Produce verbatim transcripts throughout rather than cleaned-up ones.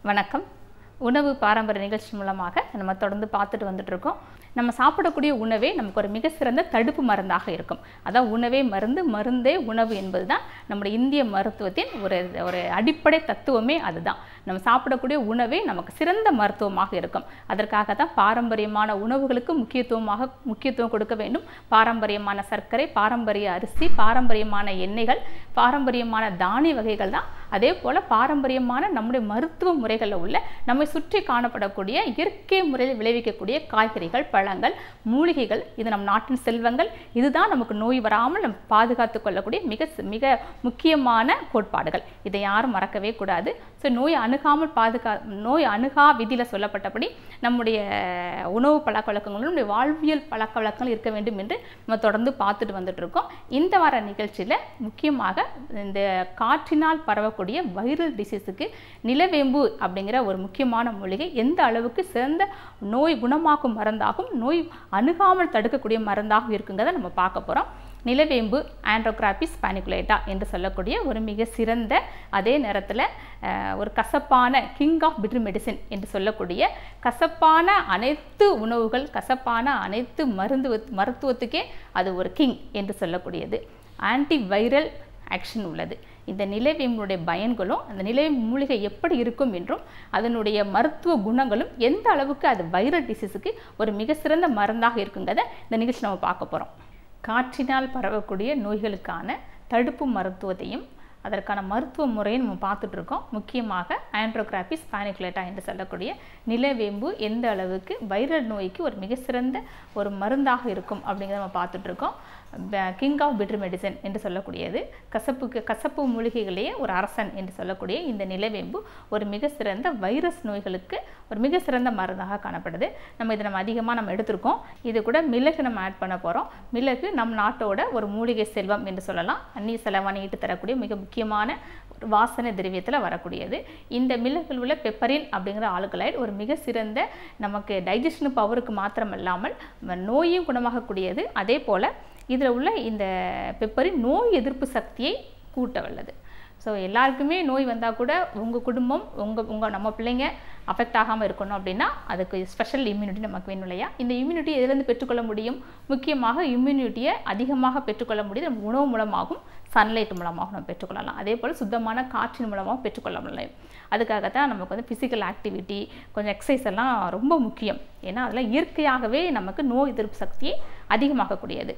வணக்கம். உணவு பாரம்பரிய நிகழ்ச்சி மூலமாக நம்ம தொடர்ந்து பார்த்துட்டு வந்துட்டு இருக்கோம். நம்ம சாப்பிடக்கூடிய உணவே நமக்கு ஒரு மிக சிறந்த தடுப்பு மருந்தாக இருக்கும். அதான் உணவே மருந்து, மருந்தே உணவு என்பது தான் நம்முடைய இந்திய மருத்துவத்தின் ஒரு ஒரு அடிப்படை தத்துவமே அதுதான். நம்ம சாப்பிடக்கூடிய உணவே நமக்கு சிறந்த மருத்துவமாக இருக்கும். அதற்காக தான் பாரம்பரியமான உணவுகளுக்கு முக்கியத்துவமாக முக்கியத்துவம் கொடுக்க வேண்டும். பாரம்பரியமான சர்க்கரை, பாரம்பரிய அரிசி, பாரம்பரியமான எண்ணெய்கள், பாரம்பரியமான தானிய வகைகள் தான். அதே போல் பாரம்பரியமான நம்முடைய மருத்துவ முறைகளில் உள்ள நம்மை சுற்றி காணப்படக்கூடிய இயற்கை முறையில் விளைவிக்கக்கூடிய காய்கறிகள், பழங்கள், மூலிகைகள், இது நம் நாட்டின் செல்வங்கள். இதுதான் நமக்கு நோய் வராமல் நம்ம பாதுகாத்து கொள்ளக்கூடிய மிக மிக முக்கியமான கோட்பாடுகள். இதை யாரும் மறக்கவே கூடாது. ஸோ நோய் அணுகாமல் பாதுகா நோய் அணுகா விதியில் சொல்லப்பட்டபடி நம்முடைய உணவு பழக்க வழக்கங்களும் நம்முடைய வாழ்வியல் பழக்க வழக்கங்கள் இருக்க வேண்டும் என்று நம்ம தொடர்ந்து பார்த்துட்டு வந்துட்டு இருக்கோம். இந்த வார நிகழ்ச்சியில் முக்கியமாக இந்த காற்றினால் பரவக்கூடிய வைரல் டிசீஸுக்கு நிலவேம்பு அப்படிங்கிற ஒரு முக்கியமான மூலிகை எந்த அளவுக்கு சிறந்த நோய் குணமாக்கும் மருந்தாகும், நோய் அணுகாமல் தடுக்கக்கூடிய மருந்தாகவும் இருக்குங்கிறத நம்ம பார்க்க போகிறோம். நிலவேம்பு ஆண்ட்ரோகிராபிஸ் பானிகுலேட்டா என்று சொல்லக்கூடிய ஒரு மிக சிறந்த, அதே நேரத்தில் ஒரு கசப்பான கிங் ஆஃப் பிட்டர் மெடிசின் என்று சொல்லக்கூடிய கசப்பான அனைத்து உணவுகள், கசப்பான அனைத்து மருந்து மருத்துவத்துக்கே அது ஒரு கிங் என்று சொல்லக்கூடியது. ஆன்டி வைரல் ஆக்ஷன் உள்ளது. இந்த நிலவேம்புடைய பயன்களும் அந்த நிலவேம்பு மூலிகை எப்படி இருக்கும் என்றும் அதனுடைய மருத்துவ குணங்களும் எந்த அளவுக்கு அது வைரல் டிசீஸுக்கு ஒரு மிக சிறந்த மருந்தாக இருக்குங்கிறத இந்த நிகழ்ச்சி நம்ம பார்க்க போகிறோம். காற்றினால் பரவக்கூடிய நோய்களுக்கான தடுப்பு மருத்துவத்தையும் அதற்கான மருத்துவ முறையை நம்ம பார்த்துட்டு இருக்கோம். முக்கியமாக ஆண்ட்ரோகிராபிஸ் பானிகுலேட்டா என்று சொல்லக்கூடிய நிலவேம்பு எந்த அளவுக்கு வைரல் நோய்க்கு ஒரு மிக சிறந்த ஒரு மருந்தாக இருக்கும் அப்படிங்கிறத நம்ம பார்த்துட்டு இருக்கோம். கிங் ஆஃப் பிட்டர் மெடிசன் என்று சொல்லக்கூடியது, கசப்புக்கு கசப்பு மூலிகைகளையே ஒரு அரசன் என்று சொல்லக்கூடிய இந்த நிலவேம்பு ஒரு மிக சிறந்த வைரஸ் நோய்களுக்கு ஒரு மிக சிறந்த மருந்தாக காணப்படுது. நம்ம இதை நம்ம அதிகமாக நம்ம எடுத்திருக்கோம். இது கூட மிளகு நம்ம ஆட் பண்ண போகிறோம். மிளகு நம் நாட்டோட ஒரு மூலிகை செல்வம் என்று சொல்லலாம். அந்நிய செலவானி ஈட்டு தரக்கூடிய மிக முக்கியமான ஒரு வாசனை திரவியத்தில் வரக்கூடியது. இந்த மிளகில் உள்ள பெப்பரின் அப்படிங்கிற ஆல்கலைடு ஒரு மிக சிறந்த நமக்கு டைஜஷன் பவருக்கு மாத்திரம் இல்லாமல் நோயும் குணமாகக்கூடியது. அதே போல் இதில் உள்ள இந்த பெப்பரின் நோய் எதிர்ப்பு சக்தியை கூட்ட வல்லது. ஸோ எல்லாருக்குமே நோய் வந்தால் கூட உங்கள் குடும்பம் உங்கள் உங்கள் நம்ம பிள்ளைங்க அஃபெக்ட் ஆகாமல் இருக்கணும் அப்படின்னா அதுக்கு ஸ்பெஷல் இம்யூனிட்டி நமக்கு வேணும் இல்லையா? இந்த இம்யூனிட்டி எதுலேருந்து பெற்றுக்கொள்ள முடியும்? முக்கியமாக இம்யூனிட்டியை அதிகமாக பெற்றுக்கொள்ள முடியுது நம்ம உணவு மூலமாகவும் சன்லைட் மூலமாகவும் நம்ம பெற்றுக்கொள்ளலாம். அதே போல் சுத்தமான காற்றின் மூலமாகவும் பெற்றுக்கொள்ள முடியும். அதுக்காகத்தான் நமக்கு வந்து ஃபிசிக்கல் ஆக்டிவிட்டி, கொஞ்சம் எக்ஸசைஸ் எல்லாம் ரொம்ப முக்கியம். ஏன்னா அதெல்லாம் இயற்கையாகவே நமக்கு நோய் எதிர்ப்பு சக்தியை அதிகமாக்கக்கூடியது.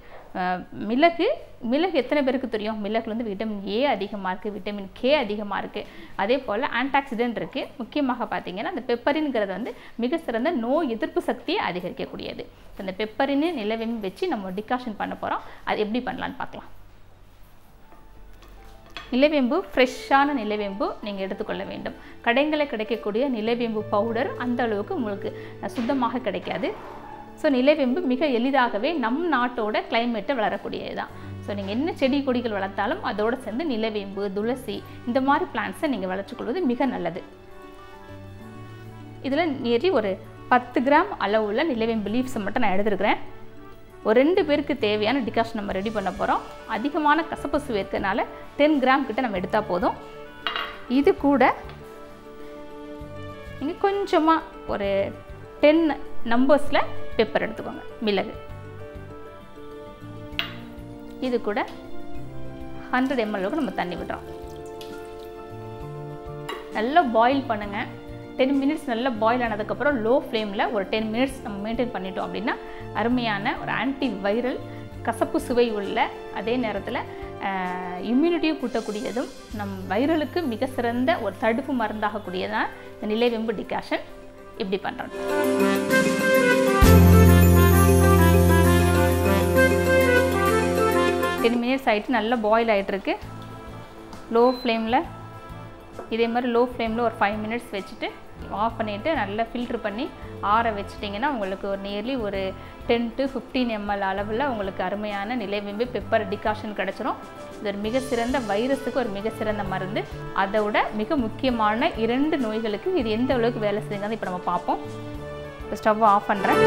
மிளகு மிளகு எத்தனை பேருக்கு தெரியும்? மிளகுல வந்து விட்டமின் ஏ அதிகமாக இருக்குது, விட்டமின் கே அதிகமாக இருக்குது. அதே போல் ஆன்டாக்சிடென்ட் இருக்குது. முக்கியமாக பார்த்தீங்கன்னா அந்த பெப்பரின்கிறது வந்து மிக சிறந்த நோய் எதிர்ப்பு சக்தியை அதிகரிக்கக்கூடியது. அந்த பெப்பரின்னு நிலவேம்பு வச்சு நம்ம டிகாஷன் பண்ண போகிறோம். அது எப்படி பண்ணலான்னு பார்க்கலாம். நிலவேம்பு ஃப்ரெஷ்ஷான நிலவேம்பு நீங்கள் எடுத்துக்கொள்ள வேண்டும். கடைகளில் கிடைக்கக்கூடிய நிலவேம்பு பவுடர் அந்த அளவுக்கு உங்களுக்கு சுத்தமாக கிடைக்காது. ஸோ நிலவேம்பு மிக எளிதாகவே நம் நாட்டோட கிளைமேட்டை வளரக்கூடியது தான். ஸோ நீங்கள் என்ன செடி கொடிகள் வளர்த்தாலும் அதோடு சேர்ந்து நிலவேம்பு, துளசி இந்த மாதிரி பிளான்ட்ஸை நீங்கள் வளர்ச்சிக்கொள்வது மிக நல்லது. இதில் நேரி ஒரு பத்து கிராம் அளவுள்ள நிலவேம்பு லீவ்ஸை மட்டும் நான் எடுத்துருக்கிறேன். ஒரு ரெண்டு பேருக்கு தேவையான டிகாஷன் நம்ம ரெடி பண்ண போகிறோம். அதிகமான கசப்பு சுவை இருக்கிறதுனால டென் கிராம் கிட்ட நம்ம எடுத்தால் போதும். இது கூட நீங்கள் கொஞ்சமாக ஒரு டென் நம்பர்ஸில் பெப்பர் எடுத்துக்கோங்க, மிளகு. இது கூட ஹண்ட்ரட் எம்எல் நம்ம தண்ணி விடுறோம். நல்லா பாயில் பண்ணுங்கள். டென் மினிட்ஸ் நல்லா பாயில் ஆனதுக்கப்புறம் லோ ஃப்ளேமில் ஒரு டென் மினிட்ஸ் நம்ம மெயின்டைன் பண்ணிட்டோம் அப்படின்னா அருமையான ஒரு ஆன்டி வைரல் கசப்பு சுவை உள்ள, அதே நேரத்தில் இம்யூனிட்டியை கூட்டக்கூடியதும் நம் வைரலுக்கு மிக சிறந்த ஒரு தடுப்பு மருந்தாகக்கூடியதான் இந்த நிலவேம்பு டிகாஷன். இப்படி பண்ணுறோம். டென் மினிட்ஸ் ஆகிட்டு நல்லா பாயில் ஆகிட்டுருக்கு. லோ ஃப்ளேமில் இதே மாதிரி லோ ஃப்ளேமில் ஒரு ஃபைவ் மினிட்ஸ் வச்சுட்டு ஆஃப் பண்ணிவிட்டு நல்லா ஃபில்ட்ரு பண்ணி ஆற வச்சிட்டிங்கன்னா உங்களுக்கு ஒரு நியர்லி ஒரு டென் டு ஃபிஃப்டீன் எம்எல் அளவில் உங்களுக்கு அருமையான நிலவேம்பு பெப்பர் டிகாஷன் கிடச்சிரும். இது ஒரு மிக சிறந்த வைரஸுக்கு ஒரு மிக சிறந்த மருந்து. அதோட மிக முக்கியமான இரண்டு நோய்களுக்கு இது எந்த அளவுக்கு வேலை செய்யுங்கிறது இப்போ நம்ம பார்ப்போம். இப்போ ஸ்டவ் ஆஃப் பண்ணுறேன்.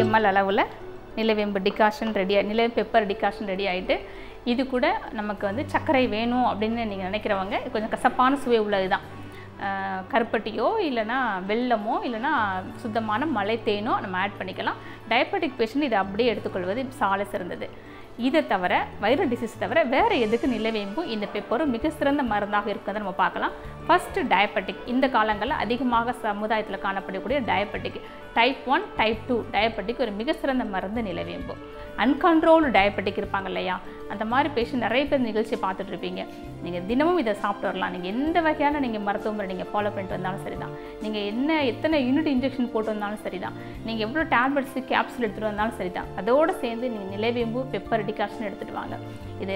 எம்எல் அளவில் நிலவேம்பு டிகாஷன் ரெடி நிலவேம்பு பெப்பர் டிகாஷன் ரெடி ஆகிட்டு, இது கூட நமக்கு வந்து சர்க்கரை வேணும் அப்படின்னு நீங்கள் நினைக்கிறவங்க, கொஞ்சம் கசப்பான சுவை உள்ளது தான், கருப்பட்டியோ இல்லைனா வெல்லமோ இல்லைனா சுத்தமான மலை தேனோ நம்ம ஆட் பண்ணிக்கலாம். டயபெட்டிக் பேஷண்ட் இதை அப்படியே எடுத்துக்கொள்வது சாலை சிறந்தது. இதை தவிர வைரல் டிசீஸ் தவிர வேறு எதுக்கு நிலவேம்பும் இந்த பெப்பரும் மிக சிறந்த மருந்தாக இருக்கிறத நம்ம பார்க்கலாம். First diabetic. இந்த காலங்களில் அதிகமாக சமுதாயத்தில் காணப்படக்கூடிய diabetic type one type two diabetic ஒரு மிக சிறந்த மருந்து நிலவேம்பு. அன்கண்ட்ரோல்டு டயபெட்டிக் இருப்பாங்க இல்லையா, அந்த மாதிரி பேஷண்ட் நிறைய பேர் நிகழ்ச்சியை பார்த்துட்டு இருப்பீங்க. நீங்கள் தினமும் இதை சாப்பிட்டு வரலாம். நீங்கள் எந்த வகையான நீங்கள் மருத்துவ முறை நீங்கள் ஃபாலோ பண்ணிட்டு வந்தாலும் சரி தான், நீங்கள் என்ன எத்தனை யூனிட் இன்ஜெக்ஷன் போட்டு வந்தாலும் சரி தான், நீங்கள் எவ்வளோ டேப்லெட்ஸு கேப்சூல் எடுத்துகிட்டு வந்தாலும் சரி தான், அதோடு சேர்ந்து நீங்கள் நிலவேம்பு பெப்பர் டிகாஷன் எடுத்துகிட்டு வாங்க. இது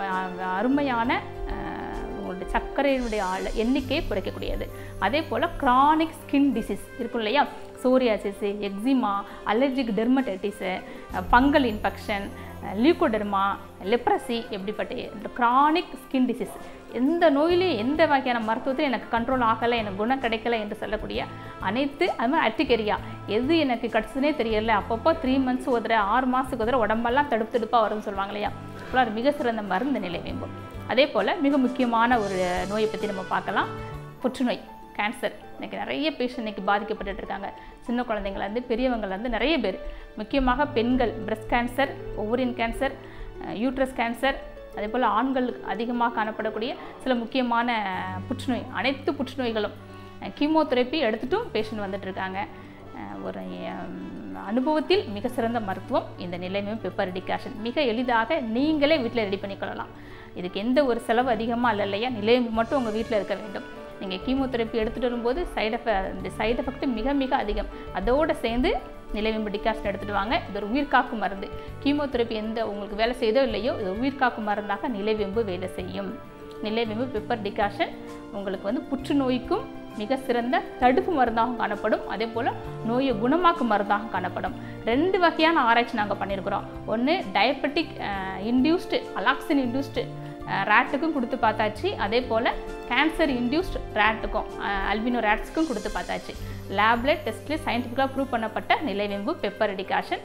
அருமையான உங்களுடைய சர்க்கரையினுடைய ஆள் எண்ணிக்கையை குறைக்கக்கூடியது. அதே போல் க்ரானிக் ஸ்கின் டிசீஸ் இருக்கும் இல்லையா, psoriasis, eczema, allergic dermatitis, fungal infection, leucoderma, leprosy, எப்படிப்பட்ட க்ரானிக் ஸ்கின் டிசீஸ், எந்த நோயிலையும் எந்த வகையான மருத்துவத்தையும் எனக்கு கண்ட்ரோல் ஆகலை, எனக்கு குணம் கிடைக்கல என்று சொல்லக்கூடிய அனைத்து, அது மாதிரி அர்டிகேரியா, எது எனக்கு கிடச்சுனே தெரியல, அப்பப்போ த்ரீ மந்த்ஸ் ஒரு தடவை ஆறு மாதத்துக்கு ஒரு தடவை உடம்பெல்லாம் தடுப்பு தடுப்பாக வரும்னு சொல்லுவாங்க இல்லையா, அப்போலாம் ஒரு மிக சிறந்த மருந்து நிலவேம்பு. அதே போல் மிக முக்கியமான ஒரு நோயை பற்றி நம்ம பார்க்கலாம், புற்றுநோய், கேன்சர். இன்றைக்கி நிறைய பேஷண்ட் இன்றைக்கி பாதிக்கப்பட்டு இருக்காங்க. சின்ன குழந்தைங்கள்லேருந்து பெரியவங்கள்லேருந்து நிறைய பேர், முக்கியமாக பெண்கள் breast cancer, ovarian cancer, uterus cancer, அதே போல் ஆண்கள் அதிகமாக காணப்படக்கூடிய சில முக்கியமான புற்றுநோய், அனைத்து புற்றுநோய்களும் கீமோதெரப்பி எடுத்துட்டும் பேஷண்ட் வந்துட்டுருக்காங்க. ஒரு அனுபவத்தில் மிக சிறந்த மருத்துவம் இந்த நிலவேம்பு பெப்பர் டிகாஷன். மிக எளிதாக நீங்களே வீட்டில் ரெடி பண்ணிக்கொள்ளலாம். இதுக்கு எந்த ஒரு செலவு அதிகமாக இல்லை இல்லையா, நிலவேம்பு மட்டும் உங்கள் வீட்டில் இருக்க வேண்டும். நீங்கள் கீமோதெரப்பி எடுத்துகிட்டு வரும்போது சைடு எஃபெக்ட் இந்த சைடு எஃபெக்ட் மிக மிக அதிகம். அதோடு சேர்ந்து நிலவேம்பு டிகாஷன் எடுத்துகிட்டு வாங்க. இது ஒரு உயிர்காக்கும் மருந்து. கீமோதெரப்பி எந்த உங்களுக்கு வேலை செய்தோ இல்லையோ, இது உயிர்காக்கும் மருந்தாக நிலவேம்பு வேலை செய்யும். நிலவேம்பு பெப்பர் டிகாஷன் உங்களுக்கு வந்து புற்றுநோய்க்கும் மிக சிறந்த தடுப்பு மருந்தாகவும் காணப்படும். அதே போல் நோயை குணமாக்கும் மருந்தாக காணப்படும். ரெண்டு வகையான ஆராய்ச்சி நாங்கள் பண்ணியிருக்கிறோம். ஒன்று டயபெட்டிக் இன்டியூஸ்டு அலாக்சின் இன்டியூஸ்டு ரேட்டுக்கும் கொடுத்து பார்த்தாச்சு. அதே போல் கேன்சர் இன்டியூஸ்ட் ரேட்டுக்கும் அல்பினோ ரேட்ஸுக்கும் கொடுத்து பார்த்தாச்சு. லேபில் டெஸ்ட்டில் சயின்டிஃபிக்காக ப்ரூவ் பண்ணப்பட்ட நிலவேம்பு பெப்பர் டிகாஷன்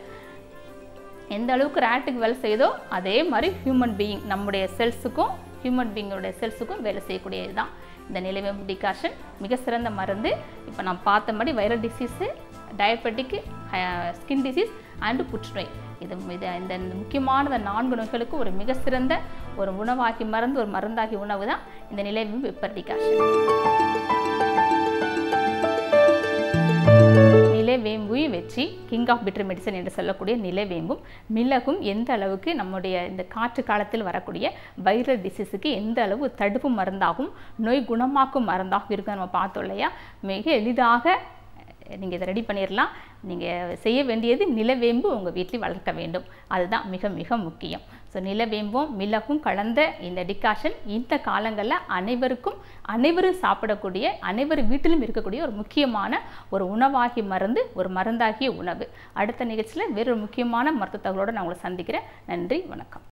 எந்த அளவுக்கு ரேட்டுக்கு வேலை செய்தோ அதே மாதிரி ஹியூமன் பீயிங் நம்முடைய செல்ஸுக்கும் ஹியூமன் பீயிங்கோடைய செல்ஸுக்கும் வேலை செய்யக்கூடியது தான் இந்த நிலவேம்பு டிகாஷன். மிக சிறந்த மருந்து. இப்போ நான் பார்த்தபடி viral disease, diabetic, skin disease and புற்றுநோய், இது இது இந்த முக்கியமான நான்கு நோய்களுக்கு ஒரு மிக சிறந்த ஒரு உணவாகி மருந்து, ஒரு மருந்தாகி உணவு தான் இந்த நிலவேம்பு பெப்பர் டிகாஷன். நிலவேம்பையும் வச்சு கிங் ஆஃப் பிட்டர் மெடிசன் என்று சொல்லக்கூடிய நிலவேம்பும் மிளகும் எந்த அளவுக்கு நம்முடைய இந்த காற்று காலத்தில் வரக்கூடிய வைரல் டிசீஸுக்கு எந்த அளவு தடுப்பு மருந்தாகவும் நோய் குணமாக்கும் மருந்தாகவும் இருக்குன்னு நம்ம பார்த்தோம் இல்லையா. மிக எளிதாக நீங்கள் இதை ரெடி பண்ணிடலாம். நீங்கள் செய்ய வேண்டியது நிலவேம்பு உங்கள் வீட்டில் வளர்க்க வேண்டும், அதுதான் மிக மிக முக்கியம். ஸோ நிலவேம்பும் மிளகும் கலந்த இந்த டிகாஷன் இந்த காலங்களில் அனைவருக்கும் அனைவரும் சாப்பிடக்கூடிய அனைவர் வீட்டிலும் இருக்கக்கூடிய ஒரு முக்கியமான ஒரு உணவாகி மருந்து, ஒரு மருந்தாகிய உணவு. அடுத்த நிகழ்ச்சியில் வேறொரு முக்கியமான மருத்துவ தகவலோடு நான் உங்களை சந்திக்கிறேன். நன்றி, வணக்கம்.